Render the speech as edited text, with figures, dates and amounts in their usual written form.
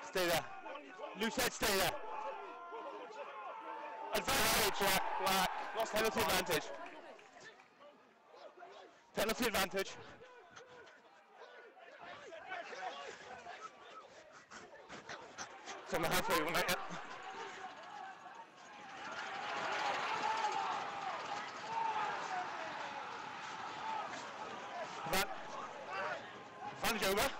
Stay there. Loose head, stay there. Advantage. Black. Lost penalty advantage. Penalty advantage. It's on the halfway one, yeah. Advantage over.